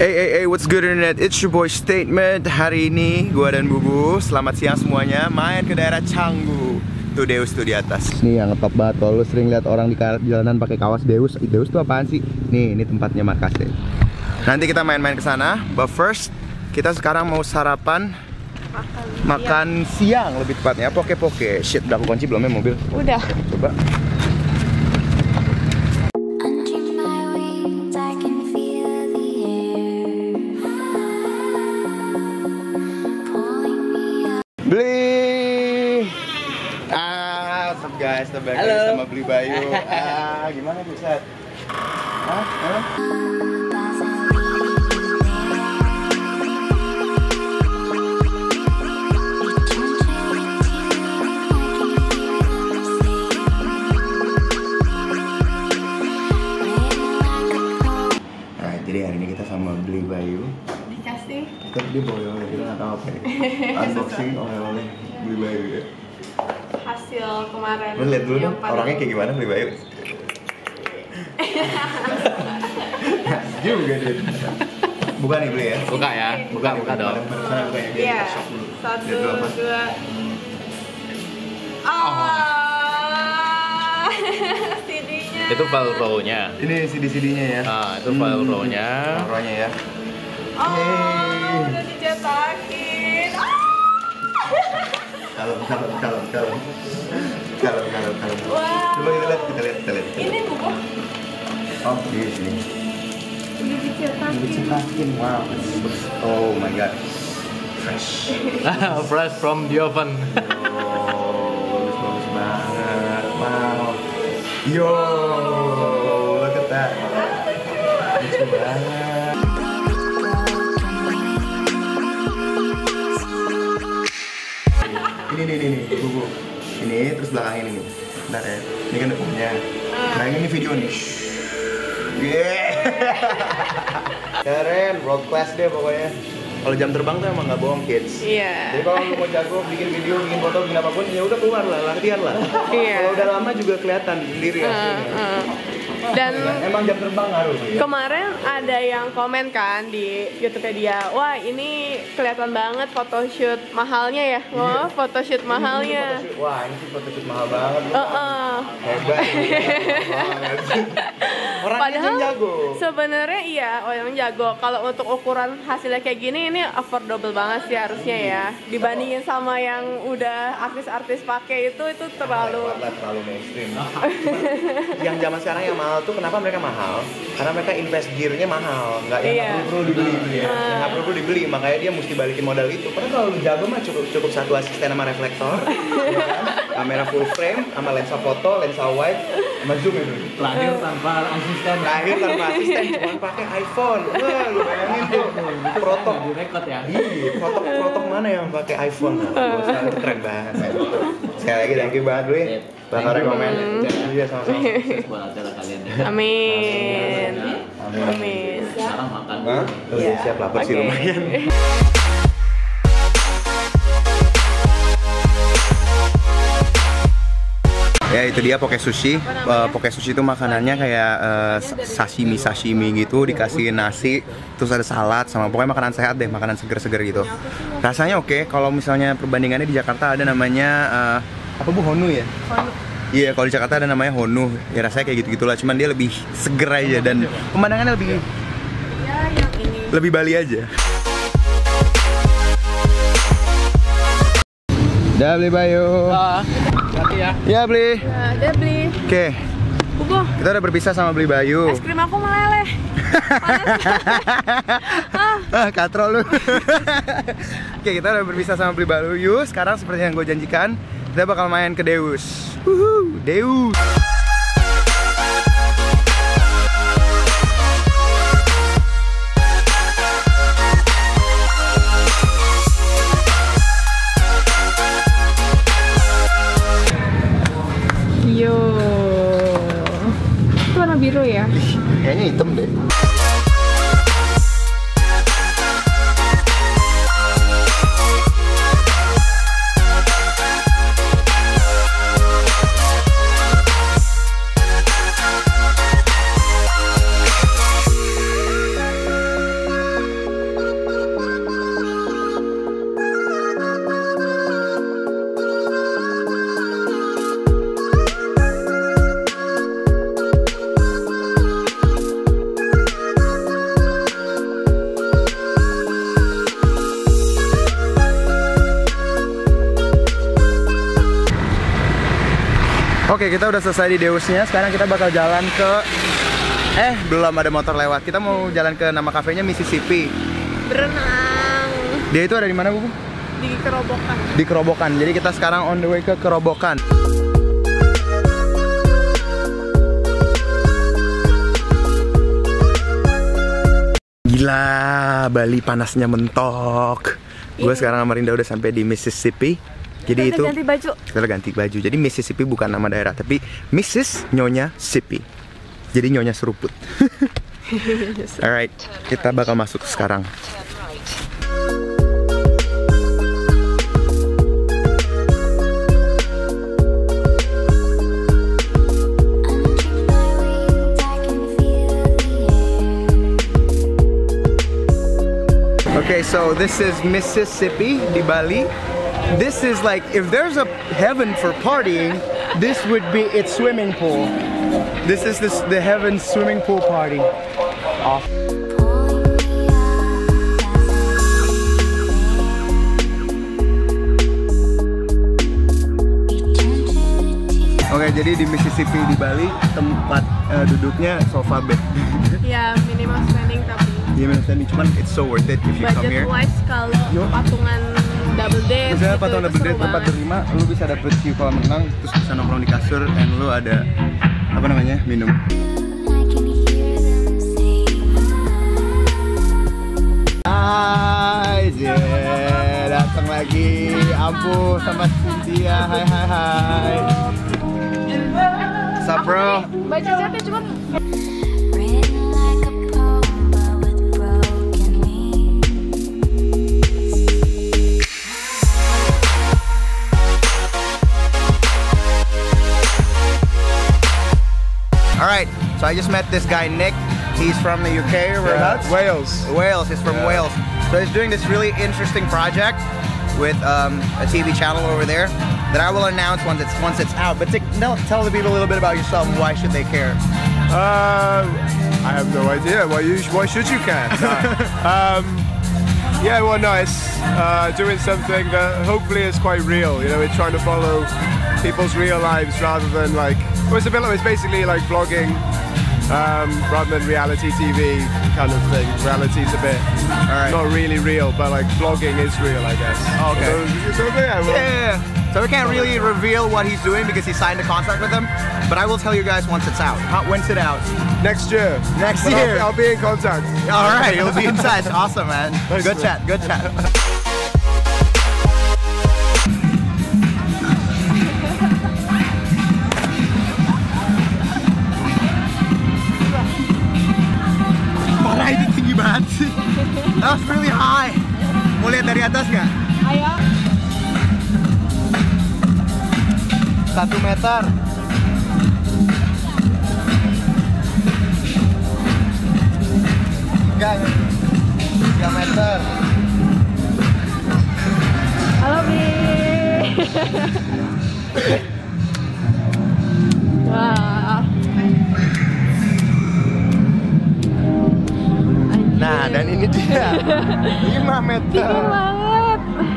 Hey, what's good internet? It's your boy Statement. Hari ini gua dan Bubu, selamat siang semuanya, main ke daerah Canggu. Tuh Deus tuh di atas. Nih yang ngetop banget. Kalau lu sering lihat orang di jalanan pakai kawas Deus, Deus tuh apaan sih? Nih, ini tempatnya markasnya. Nanti kita main-main ke sana. But first, kita sekarang mau sarapan. Makan siang lebih tepatnya. Poke-poke. Shit, udah aku kunci belum ya mobil? Udah. Coba. Beli. Sup guys, terbalik sama beli Bayu. Gimana Buset? Nah, jadi hari ini kita sama beli Bayu. Dikasih. Kita dia bawa oleh kita nggak tahu apa ya. Unboxing oleh beli Bayu ya. Hasil kemarin. Lu lihat dulu dong, orangnya kayak gimana beli Bayu. Juga dia. Buka nih beli ya. Buka ya, buka dong. Iya. 1, 2. CD-nya. Itu file RAW-nya. Ini CD-CD-nya ya. Nah, itu file RAW-nya. RAW-nya ya. Udah dicetakin. Kalem. Wow. Coba kita lihat. Ini buku. Oh, di sini. Udah dicetakin. Dicetakin. Wow. Oh my god. Fresh. Fresh from the oven. Bagus banget. Wow. Yo, look at that. Lucu banget. Ini buku. Ini terus belakang ini nih. Bentar ya. Ini kan depannya. Nah ini video nih. Keren, world class deh pokoknya. Kalau jam terbang tuh emang nggak bohong kids. Iya. Jadi kalau lu mau jago bikin video, bikin foto, bikin apapun, ya udah keluar lah, latihan lah. Iya. Kalau udah lama juga kelihatan sendiri hasilnya. Dan emang jam terbang ngaruh ya? kemarin ada yang komen kan di YouTube-nya dia, wah ini kelihatan banget photoshoot mahalnya ya, wah photoshoot mahalnya. Wah ini sih photoshoot mahal banget. Hebat. Padahal jago. sebenarnya iya, orang jago. Kalau untuk ukuran hasilnya kayak gini, ini affordable banget sih harusnya ya. Dibandingin sama yang udah artis-artis pakai itu terlalu mainstream. Yang zaman sekarang yang mahal tuh kenapa mereka mahal? Karena mereka invest gear-nya mahal, nggak perlu dibeli ya. Nggak perlu dibeli, makanya dia mesti balikin modal itu. Padahal kalau lu jago mah cukup satu asisten sama reflektor, ya kan? Kamera full frame, sama lensa foto, lensa wide, sama zoom itu. Lahir tanpa asisten. Cuma pakai iPhone. Wah, lu bayangin tuh. Protok Direkod ya. Iya, protok mana yang pakai iPhone? Itu keren banget. Sekali lagi thank you banget dulu. Bang rekomen. Iya sama-sama. Sukses buat acara kalian. Amin. Sekarang makan. Terus siap lapar sih lumayan. Ya itu dia poke sushi. Poke sushi itu makanannya kayak sashimi gitu, dikasih nasi, terus ada salad sama pokoknya makanan sehat deh, makanan seger-seger gitu. Rasanya oke. Kalau misalnya perbandingannya di Jakarta ada namanya apa Bu, Honu ya? Iya, kalau di Jakarta ada namanya Honu. Ya rasanya kayak gitu-gitulah, cuman dia lebih seger aja dan pemandangannya lebih Bali aja. Udah beli Bayu. Hati ya. Ya, Ya beli. udah beli. Oke. Bubu. Kita udah berpisah sama beli Bayu. Es krim aku meleleh. Katro lu. Oke, kita udah berpisah sama beli Bayu. Sekarang seperti yang gue janjikan, kita bakal main ke Deus. Deus. Yo. Itu warna biru ya? Kayaknya hitam deh. Oke, kita udah selesai di Deusnya. Sekarang kita bakal jalan ke belum ada motor lewat. Kita mau jalan ke nama kafenya Mississippi. Berenang. Dia itu ada di mana, Bu? Di Kerobokan. Di Kerobokan. Jadi kita sekarang on the way ke Kerobokan. Gila, Bali panasnya mentok. Gue sekarang sama Rinda udah sampai di Mississippi. Jadi kita ganti baju. Kita ganti baju. Jadi Mississippi bukan nama daerah, tapi Mrs. Nyonya Sippy. Jadi Nyonya seruput. Alright, kita bakal masuk sekarang. Okay, so this is Mississippi di Bali. This is like, if there's a heaven for partying, this would be its swimming pool. This is the heaven swimming pool party. Off. Oke, jadi di Mississippi di Bali tempat duduknya sofa bed. Ya, minimal spending tapi. Iya, minimal spending, cuman it's so worth it if you come here. Budget wise kalau patungan double date. Misalnya gitu, patungan double date tempat berlima, lu bisa dapet view kolam renang, terus bisa nongkrong di kasur, and lu ada apa namanya, minum. Hai, datang lagi. Ampuh sama Cynthia. Hai. Sup, bro? Baca chatnya cuma. Alright, so I just met this guy Nick. He's from the UK, whereabouts? Wales. Wales, he's from Wales. So he's doing this really interesting project with a TV channel over there that I will announce once it's out. But tell the people a little bit about yourself and why should they care? I have no idea. Why should you care? No. Yeah, well, nice. Doing something that hopefully is quite real. You know, we're trying to follow people's real lives rather than like. Well, it's basically like vlogging. Rather than reality TV kind of thing. Reality's a bit not really real, but like vlogging is real, I guess. Oh, okay. So Yeah. So we can't really reveal what he's doing because he signed a contract with them. But I will tell you guys once it's out. When's it out? Next year. Next But year. I'll be in contact. All right, you'll be in touch. Awesome, man. Thanks, Good man. chat. Good chat. Itu tinggi banget sih. That was really high. Mau lihat dari atas nggak? Ayo. 1 meter. Enggak. 3 meter. Halo, Bi. Wah. Nah, dan ini dia 5 meter. Tinggi banget.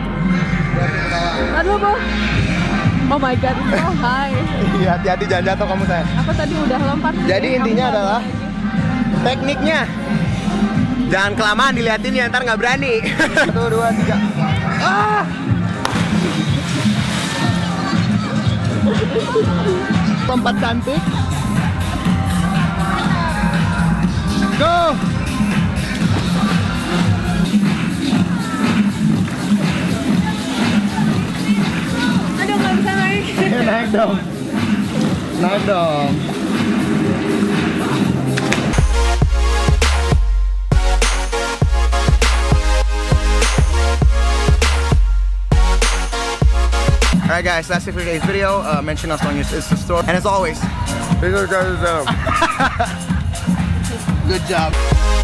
Aduh, Bu. Oh my god, it's so high. Iya, hati-hati jangan jatuh kamu, sayang. Aku tadi udah lompat. Jadi intinya adalah tekniknya jangan kelamaan diliatin ya, ntar nggak berani. 1, 2, 3. Lompat cantik. Go. Aduh, nggak bisa naik. Naik dong. Naik dong. Alright guys, that's it for today's video. Mention us on your Insta store. And as always, Good good job.